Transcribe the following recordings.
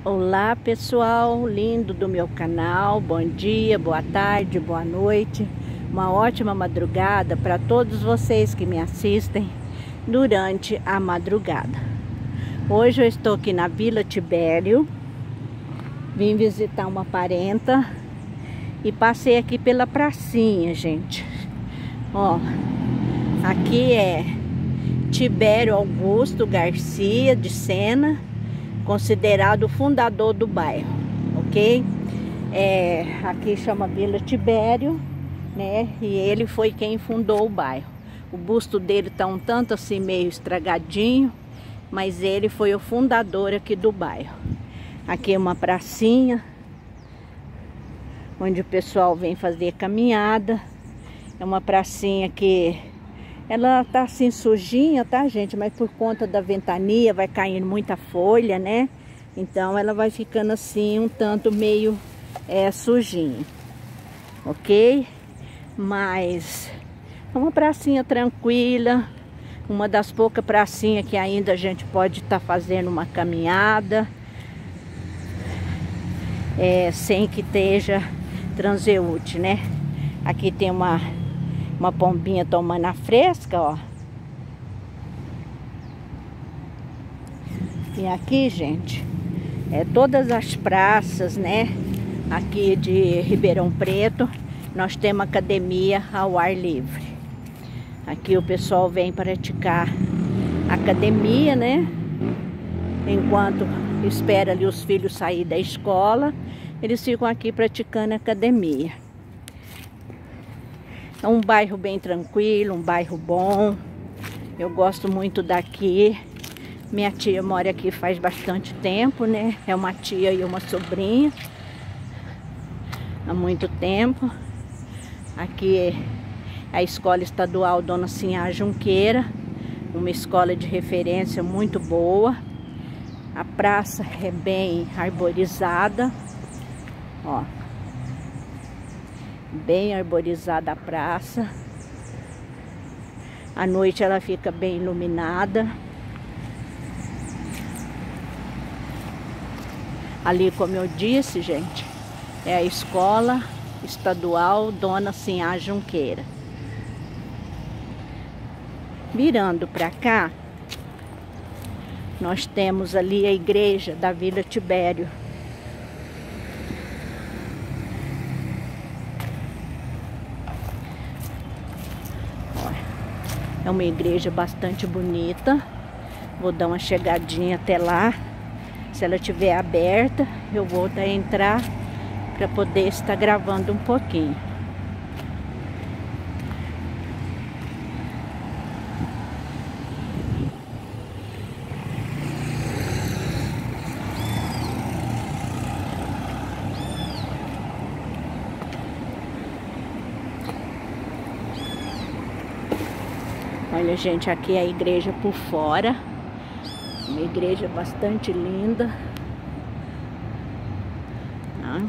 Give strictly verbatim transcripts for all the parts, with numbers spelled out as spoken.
Olá pessoal lindo do meu canal, bom dia, boa tarde, boa noite, uma ótima madrugada para todos vocês que me assistem durante a madrugada. Hoje eu estou aqui na Vila Tibério, vim visitar uma parenta e passei aqui pela pracinha, gente. Ó, aqui é Tibério Augusto Garcia de Sena, considerado o fundador do bairro, ok? É, aqui chama Vila Tibério, né? E ele foi quem fundou o bairro. O busto dele tá um tanto assim meio estragadinho, mas ele foi o fundador aqui do bairro. Aqui é uma pracinha, onde o pessoal vem fazer caminhada. É uma pracinha que ela tá assim sujinha, tá, gente? Mas por conta da ventania vai caindo muita folha, né? Então ela vai ficando assim um tanto meio é, sujinha, ok? Mas é uma pracinha tranquila, uma das poucas pracinhas que ainda a gente pode estar tá fazendo uma caminhada é, sem que esteja transeúnte, né? Aqui tem uma Uma pombinha tomando a fresca, ó. E aqui, gente, é todas as praças, né? Aqui de Ribeirão Preto, nós temos academia ao ar livre. Aqui o pessoal vem praticar academia, né? Enquanto espera ali os filhos sair da escola, eles ficam aqui praticando academia. É um bairro bem tranquilo, um bairro bom. Eu gosto muito daqui. Minha tia mora aqui faz bastante tempo, né? É uma tia e uma sobrinha. Há muito tempo. Aqui é a Escola Estadual Dona Sinhá Junqueira. Uma escola de referência muito boa. A praça é bem arborizada. Ó. Bem arborizada a praça. À noite ela fica bem iluminada. Ali, como eu disse, gente, é a Escola Estadual Dona Sinhá Junqueira. Virando para cá, nós temos ali a igreja da Vila Tibério. É uma igreja bastante bonita. Vou dar uma chegadinha até lá. Se ela estiver aberta, eu vou até entrar para poder estar gravando um pouquinho. Olha, gente, aqui é a igreja por fora. Uma igreja bastante linda. Tá?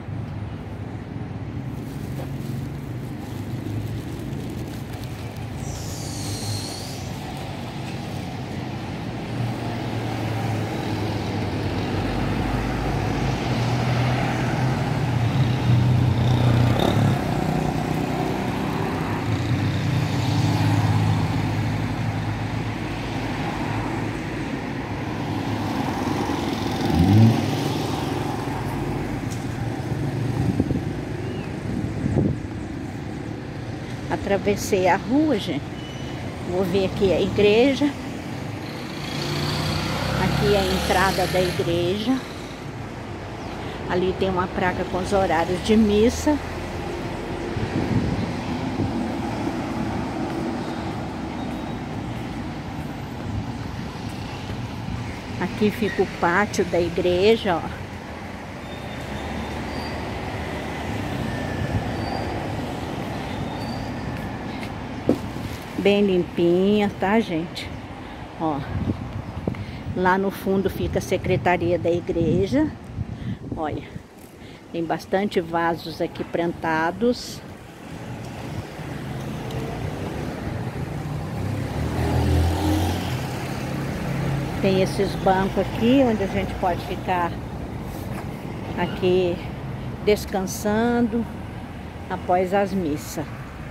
Atravessei a rua, gente. Vou ver aqui a igreja. Aqui é a entrada da igreja. Ali tem uma placa com os horários de missa. Aqui fica o pátio da igreja, ó. Bem limpinha, tá, gente? Ó, lá no fundo fica a secretaria da igreja. Olha, tem bastante vasos aqui plantados. Tem esses bancos aqui onde a gente pode ficar aqui descansando após as missas.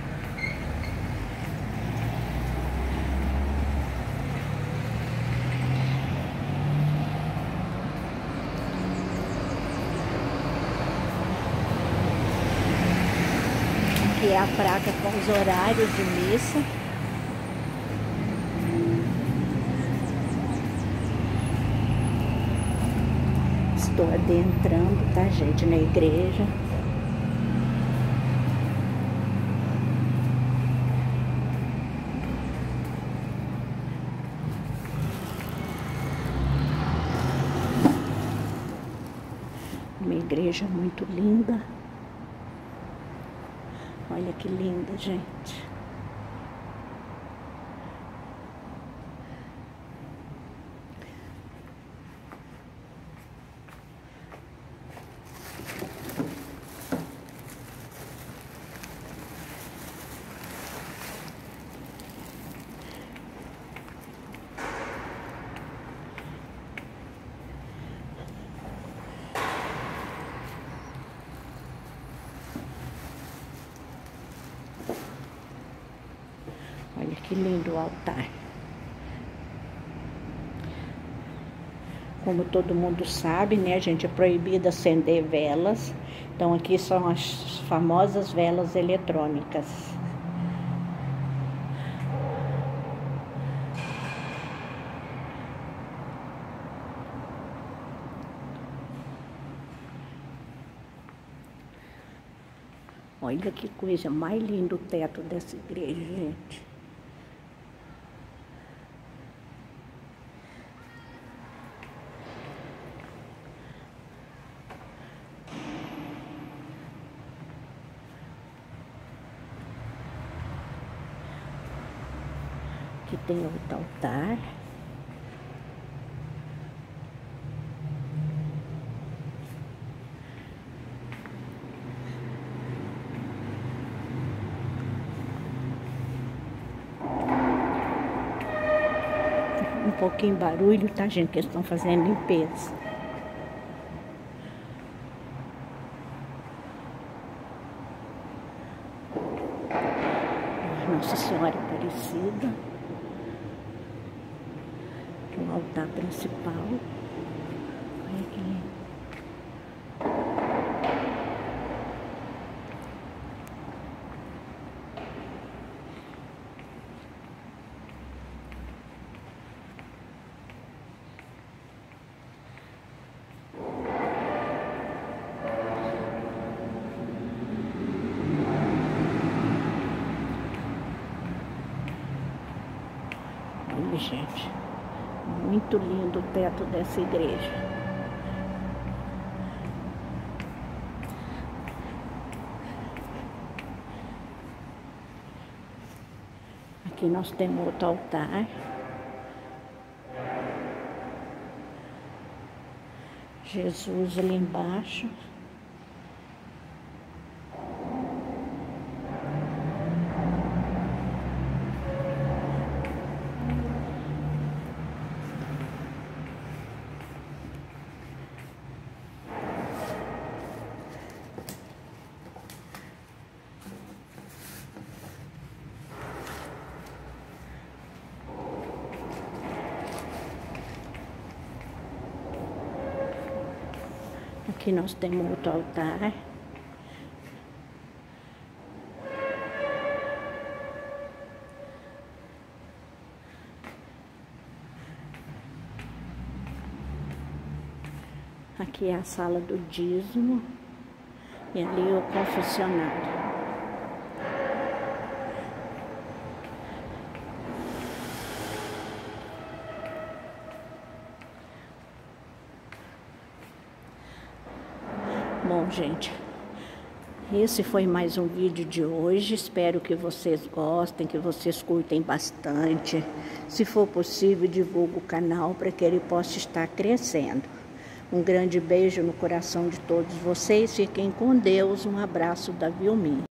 Aqui é a placa com os horários de missa. Estou adentrando, tá, gente, na igreja. Uma igreja muito linda. Olha que linda, gente. Olha que lindo o altar. Como todo mundo sabe, né, gente, é proibido acender velas. Então aqui são as famosas velas eletrônicas. Olha que coisa mais linda o teto dessa igreja, gente. Aqui tem outro altar. Um pouquinho de barulho, tá, gente? Que eles estão fazendo limpeza. Nossa Senhora Aparecida. O altar principal. Olha que lindo. Olha, gente, muito lindo o teto dessa igreja. Aqui nós temos outro altar. Jesus ali embaixo. Aqui nós temos outro altar. Aqui é a sala do dízimo e ali o confessionário. Bom, gente, esse foi mais um vídeo de hoje. Espero que vocês gostem, que vocês curtem bastante. Se for possível, divulgue o canal para que ele possa estar crescendo. Um grande beijo no coração de todos vocês. Fiquem com Deus. Um abraço da Vilmin.